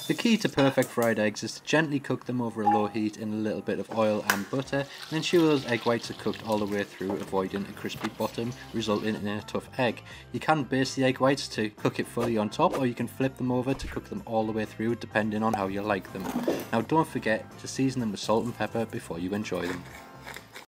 The key to perfect fried eggs is to gently cook them over a low heat in a little bit of oil and butter, and ensure those egg whites are cooked all the way through, avoiding a crispy bottom resulting in a tough egg. You can baste the egg whites to cook it fully on top, or you can flip them over to cook them all the way through depending on how you like them. Now don't forget to season them with salt and pepper before you enjoy them.